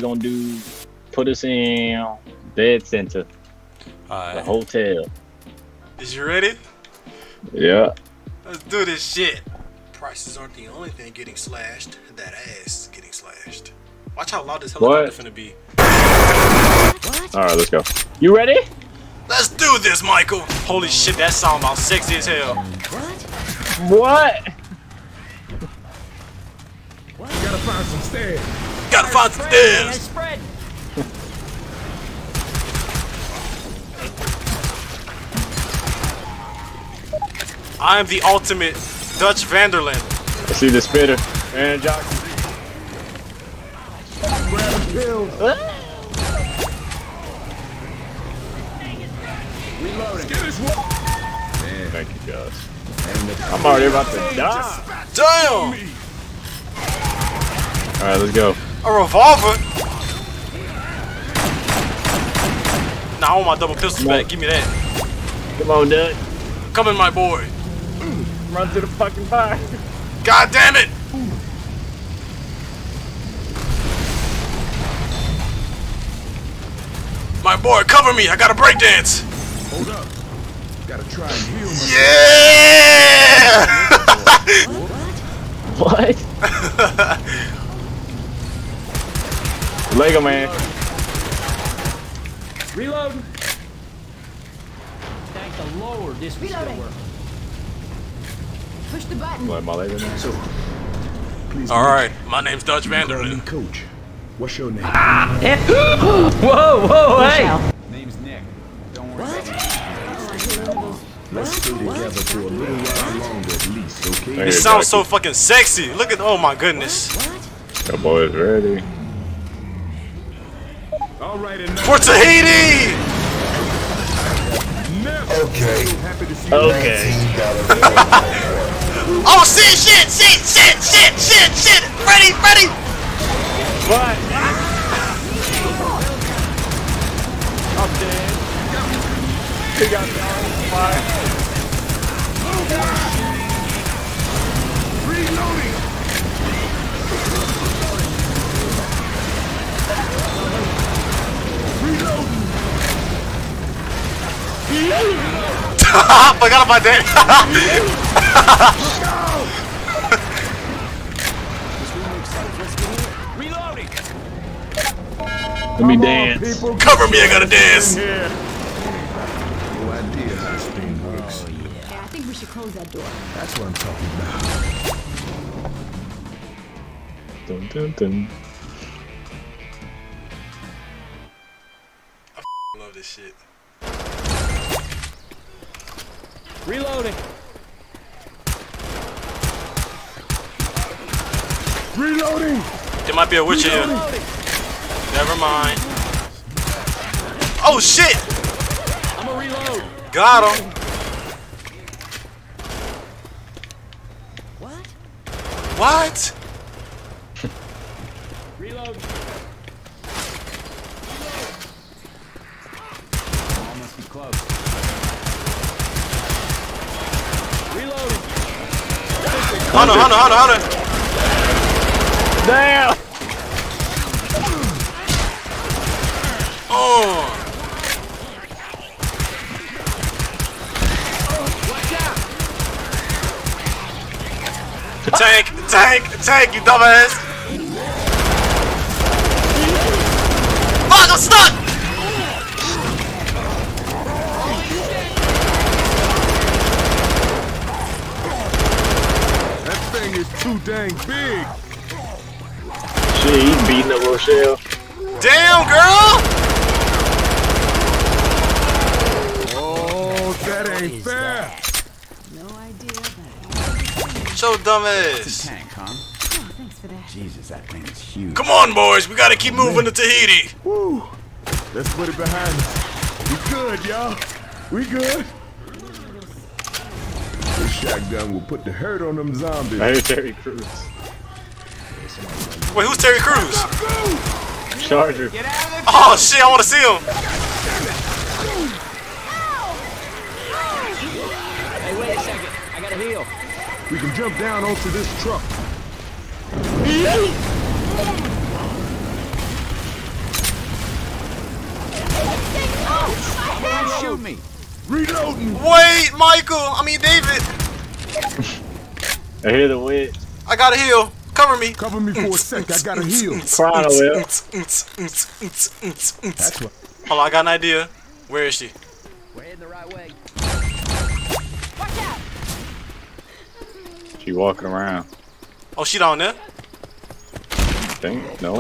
gonna do, put us in bed center, the hotel. Is you ready? Yeah. Let's do this shit. Prices aren't the only thing getting slashed. That ass is getting slashed. Watch how loud this helicopter finna be. Alright, let's go. You ready? Let's do this, Michael. Holy shit, that sound about sexy as hell. What? Gotta find some stairs. Gotta find some stairs. Spread. I am the ultimate Dutch Vanderland. I see the spitter. And Jock. Grab pills. Reloading. Thank you, guys. I'm already about to die. Damn! Alright, let's go. A revolver? Nah, I want my double pistol back. Give me that. Come on, Dutch. Coming, my boy. Run through the fucking fire. God damn it! My boy, cover me. I got a break dance. Hold up. Gotta try and heal myself. Yeah! What? Lego man. Reload. Tank the lower. This will still work. Push the button. What, my Lego man? So, please. Alright, my name's Dutch Call me Vanderland. Coach. What's your name? Whoa, hey! Name's Nick. Don't worry about me. Let's stay together for a little while longer at least, okay? It sounds so fucking sexy. Look at, oh my goodness. That boy is ready. All right, enough. For Tahiti! Okay. Happy to see Okay. Oh shit, shit, shit, shit, shit, shit, shit! Ready, ready! What? I'm dead. He got me on fire. Reloading. Forgot about that. Reloading. Let me dance. Cover me, I gotta dance. No idea how this thing works. Yeah, I think we should close that door. That's what I'm talking about. Dun, dun, dun. I love this shit. Reloading. Reloading. There might be a witch here. Never mind. Oh shit! I'm a reload. Got him. What? What? Reload. Almost be close. Reloading. Hunter. Damn! Oh. Tank, you dumbass! Fuck, I'm stuck! That thing is too dang big. Shit, he's beating up Rochelle. Damn, girl! Oh, that ain't fair. No idea of that. So dumbass. Tank, huh? Oh, thanks for that. Jesus, that thing is huge. Come on, boys, we gotta keep moving to Tahiti. Woo. Let's put it behind us. We good, y'all. We good. This shotgun will put the hurt on them zombies. I hear Terry Crews. Wait, who's Terry Crews? Charger. Oh shit, I wanna see him. Hey, wait a second. I gotta heal. We can jump down onto this truck. shoot me. Reloading. Wait, Michael. I mean, David. I hear the witch. I gotta heal. Cover me. Cover me for a sec. I gotta heal. Crying away. That's what. Hold on, I got an idea. Where is she? We're heading the right way. Watch out! She walking around. Oh, she down there? Think no.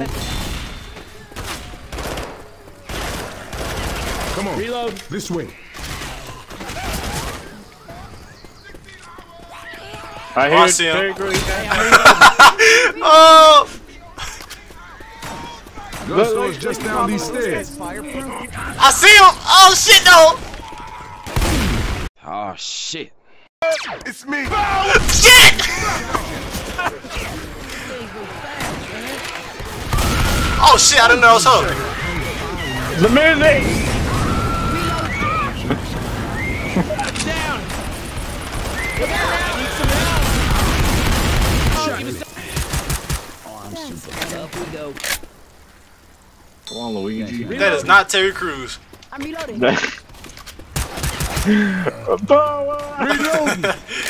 Come on. Reload. This way. I I hear see him. Terry Crews. Oh! Gun store's just down these stairs. I see him! Oh shit, no! Oh shit. It's me. Shit! Oh shit, I didn't know it was her. The music. Down. Up we go. Come on, Luigi. That is not Terry Crews. I'm reloading. Power. Reloading.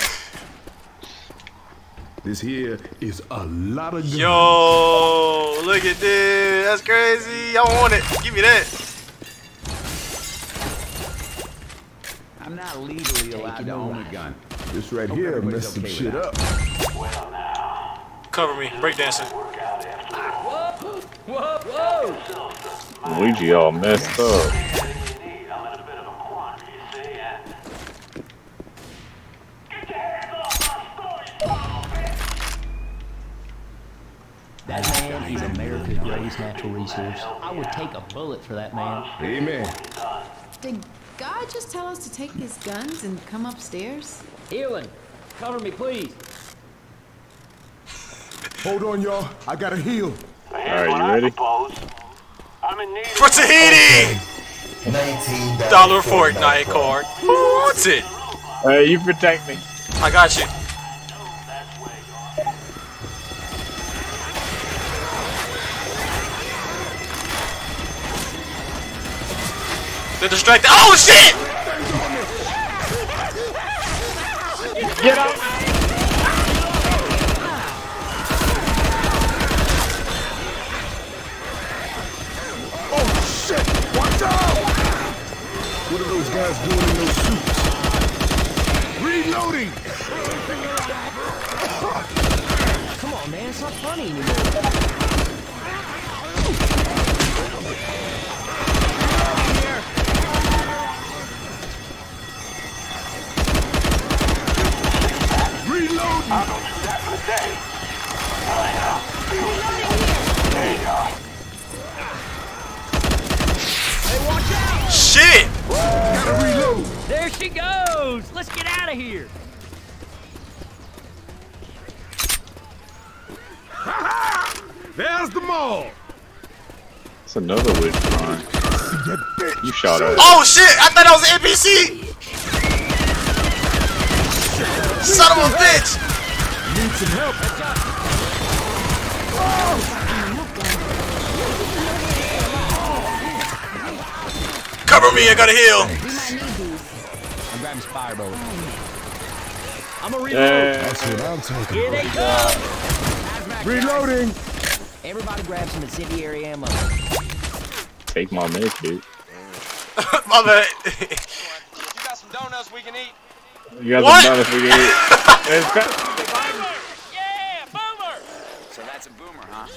This here is a lot of guns. Yo, look at this. That's crazy. I want it. Give me that. I'm not legally allowed to own a gun. This right here messed some shit up. Cover me. Breakdancing. Whoa, whoa. Luigi all messed up. That man is America's greatest natural resource. I would take a bullet for that man. Amen. Did God just tell us to take his guns and come upstairs? Healing. Cover me, please. Hold on, y'all. I gotta heal. Alright, you ready? For Tahiti! $1 Fortnite card. Who wants it? Hey, you protect me. I got you. They're distracted. Oh shit! Get up. Oh shit! Watch out! What are those guys doing in those suits? Reloading! Come on, man. It's not funny anymore. Shit! There she goes. Let's get out of here. There's the mall! It's another witch line. You shot at it. Oh shit! I thought I was an NPC! Son of a bitch! Need some help. Cover me, I gotta heal. We might need these. I'm grabbing fire bullets. I'm a reload. Yeah. That's what I'm talking Here about. they come. Reloading! Everybody grab some incendiary ammo. Take my medkit. My bad. You got some donuts we can eat? You got What? some donuts we can eat. It's Yeah, boomer. So that's a boomer, huh?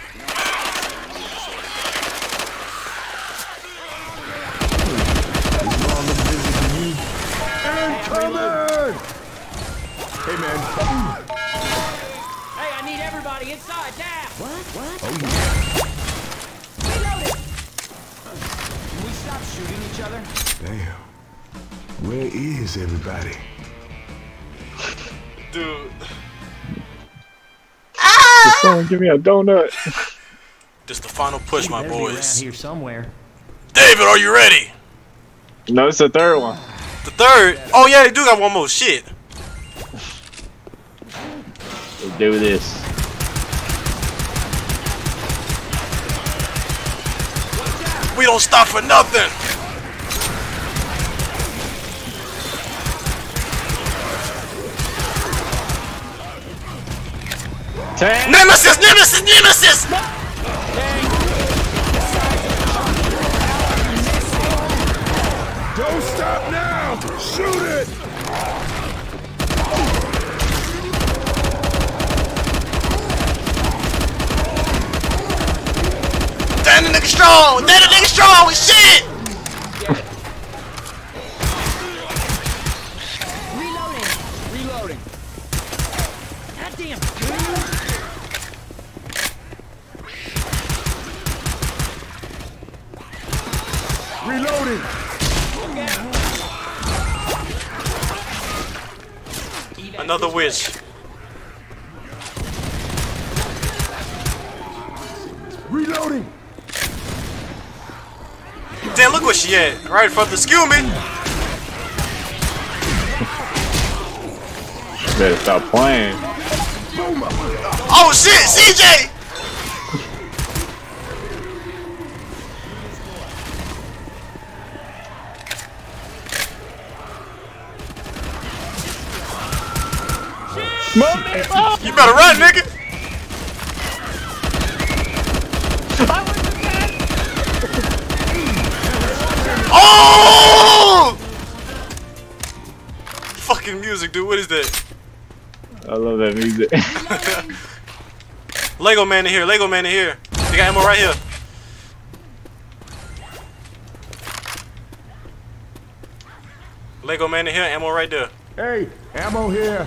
Incoming! Hey man. Hey, I need everybody inside now. What? Oh yeah. Can we stop shooting each other? Damn. Where is everybody? Dude. Someone give me a donut. This the final push, my Better be around boys. here somewhere. David, are you ready? No, it's the third one. The third? Oh yeah, they do got one more. Shit. Let's do this. We don't stop for nothing. Nemesis! Nemesis! Nemesis! Don't stop now! Shoot it! Damn, the nigga strong! Damn, the nigga strong! Shit! Reloading. Goddamn. Reloading! Another wish. Reloading! Damn, look where she at. Right in front of the excuse me. Better stop playing. Oh shit, CJ! You better run, nigga! Oh! Fucking music, dude. What is that? I love that music. Lego man in here. Lego man in here. They got ammo right here. Lego man in here. Ammo right there. Hey, ammo here.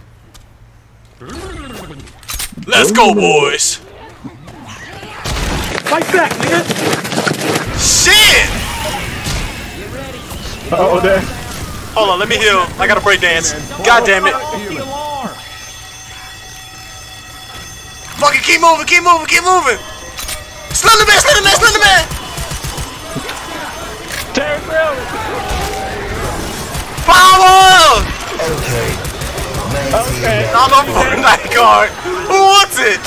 Let's go, boys. Fight back, nigga. Shit! Oh, there. Hold on, let me heal. I got a break dance. God damn it. Fucking keep moving, keep moving, keep moving. Slender man, Slender man, Slender man. Power! Okay. Not on Fortnite card. Who wants it?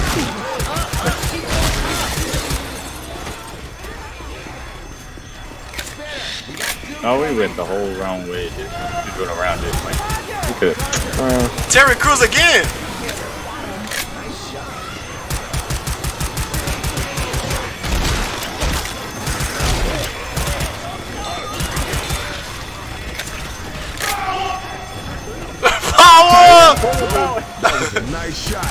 Oh, we went the whole wrong way. Just went around this way. We could. Terry Crews again. Power! That was a nice shot.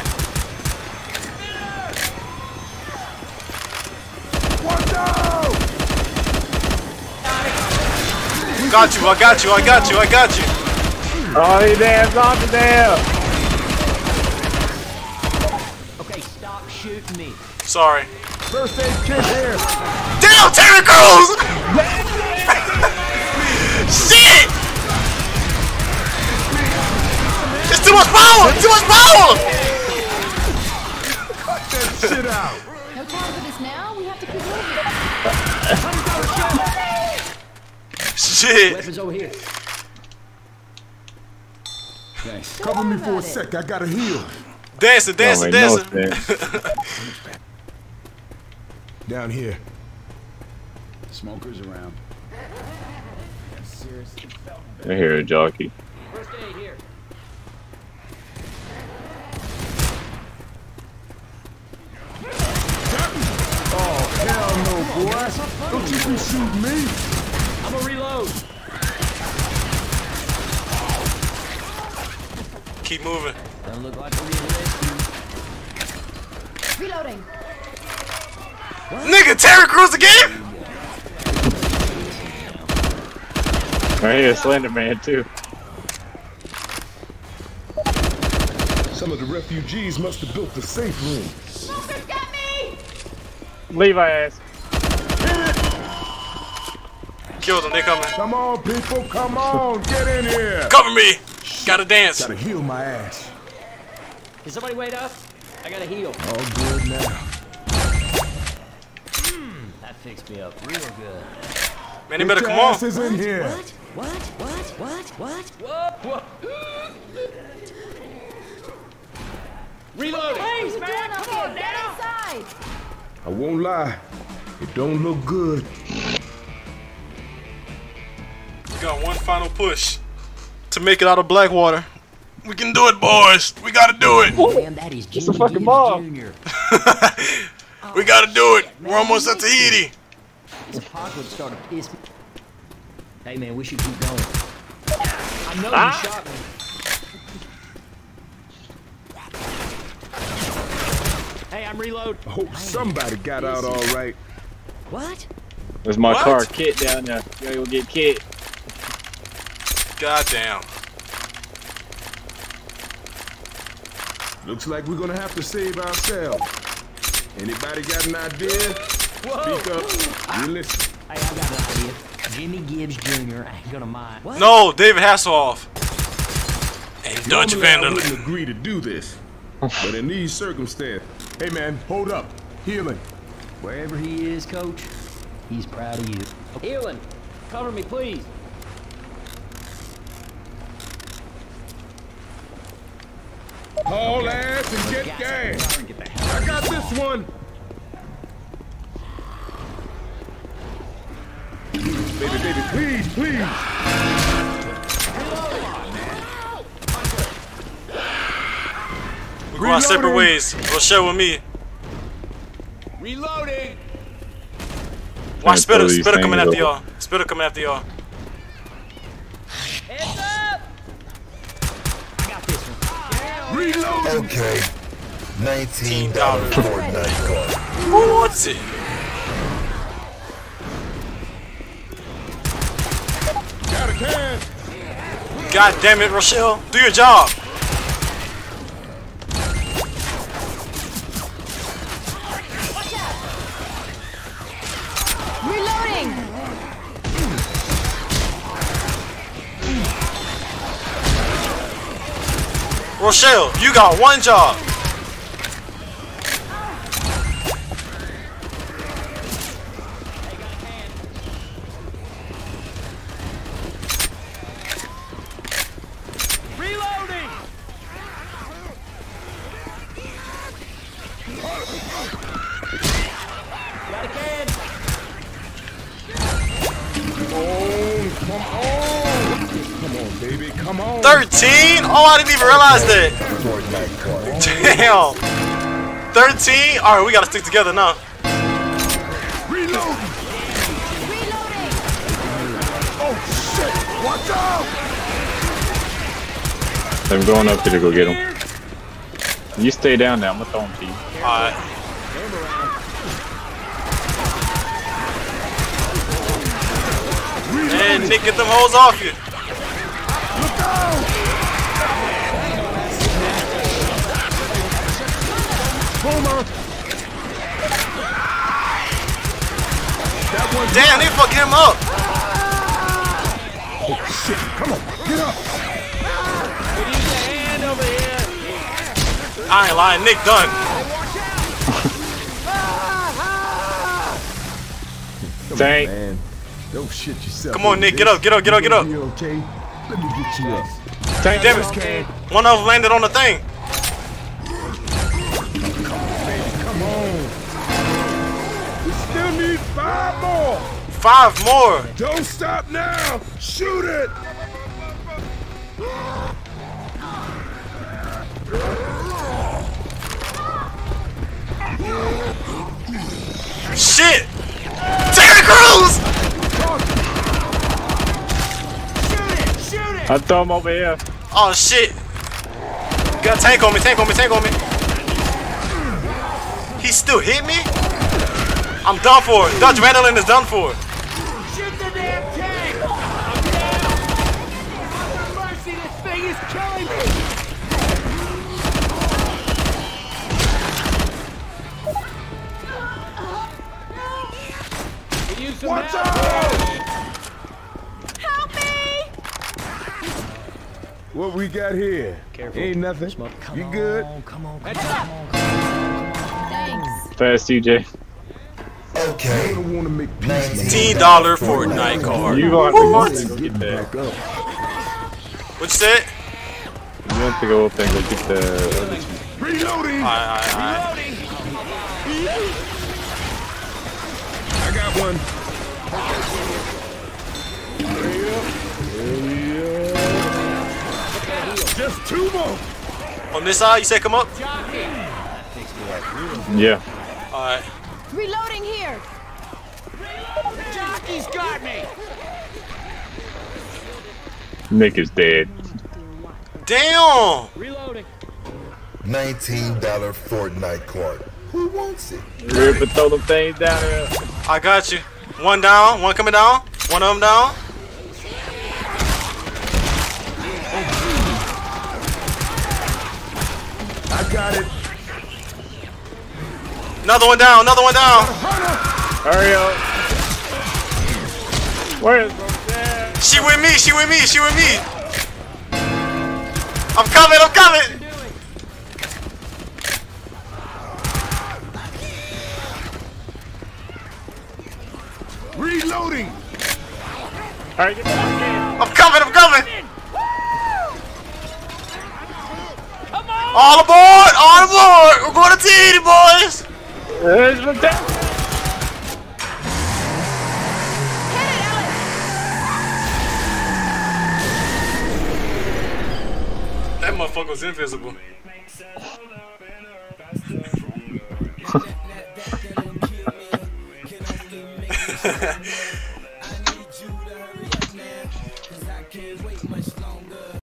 Watch out! Got you, I got you, I got you, I got you. Oh, he damn zombie there. Okay, stop shooting me. Sorry. First aid kit here. Damn, Terry Crews! Shit! It's too much power! Too much power! Cut that shit out. No time for this now. We have to keep moving. Shit! Weapons over here. Thanks. Cover me for a sec. I gotta heal. Dancing, dancing, No, dancing. Down here. Smokers around. I hear a jockey. First aid here. Oh, hell no, boy. Don't you be shooting me. I'm gonna reload. Keep moving. Doesn't look like we're getting rescued. Reloading. Nigga, Terry Crews again? Right here, Slender Man too. Some of the refugees must have built the safe room. Smoker's got me! Levi ass. Killed them, they coming. Come on, people. Come on. Get in here. Cover me! Gotta dance. Gotta heal my ass. Can somebody wait up? I gotta heal. All good now. That fixed me up real good. Man, they better Get come your on. asses in here. Whoa. Reloading. Please, man, come on, get inside! I won't lie. It don't look good. We got one final push to make it out of Blackwater. We can do it, boys. We gotta do it. Man, that is It's a Jimmy fucking Gibbs bomb. Jr. We gotta do it. We're almost at Tahiti. This apocalypse started to piss me. Hey man, we should keep going. I know you shot me. Hey, I'm reload. I hope somebody got out all right. What? There's my What? car, Kit down there. You gotta go get Kit. Goddamn. Looks like we're gonna have to save ourselves. Anybody got an idea? Speak up. We listen. Hey, I got an idea. Jimmy Gibbs Jr. ain't gonna mind. What? No, David Hasselhoff. And Dutch Normally I wouldn't Vanderlyn. agree to do this, but in these circumstances, hey man, hold up. Healing. Wherever he is, Coach, he's proud of you. Healing, cover me, please. Haul ass and get gas. I got this one. Baby, please, please. We're going separate ways. Rochelle with me. Reloading. Watch Spitter. throw these Spitter coming things after over. y'all. Spitter coming after y'all. Heads up! I got this one. Reloading. Okay. $19 $19 Fortnite card. Who wants it? Got a can. God damn it, Rochelle. Do your job. Reloading! Rochelle, you got one job. Reloading! Got a can. Come on, baby, come on. 13? Oh, I didn't even realize that. Fortnite card. Damn. 13? Alright, we gotta stick together now. Reloading. Oh shit! Watch out! I'm going up here to go get him. You stay down there. I'm gonna throw him to you. Alright. Man, Nick, get them hoes off you. Boomer. That one. Damn, they fucking him up. Oh shit! Come on, get up. I ain't lying, Nick done. Tank. Man, don't shit yourself. Come on, Nick, get up, get up, get up, get up. You okay? Let me get you up. Tank, Damn it. One of them landed on the thing. Come on. We still need 5 more. 5 more. Don't stop now. Shoot it. Shit. Terry Crews. I throw him over here. Oh shit. Got a tank on me, tank on me, tank on me. He still hit me? I'm done for. Dutch Vanderlyn is done for. Shoot the damn tank! I'm down! Mercy, this thing is killing me! Watch out! Help me! What we got here? Careful. Ain't nothing. Come You on, good? Come on, Thanks. Fast, TJ. Okay. I don't want to make peace. $15 Fortnite card. You gonna have to go get that. Back up. What you said? You have to go up there and go get the other two. Reloading. Alright. I got one. Hurry up. Hurry up. Just 2 more. On this side, you said come up? Yeah. Alright. Reloading here. Jockey's got me. Nick is dead. Damn! Reloading. $19 Fortnite card. Who wants it? Rip and throw them things down there. I got you. One down, one coming down. One of them down. I got it. Another one down, another one down. Hurry up. Where is Roseanne? She with me, she with me, she with me. I'm coming, I'm coming. Reloading. Alright, get back in. I'm coming, I'm coming. All aboard, all aboard. We're going to T, boys. There's Roseanne. That motherfucker was invisible.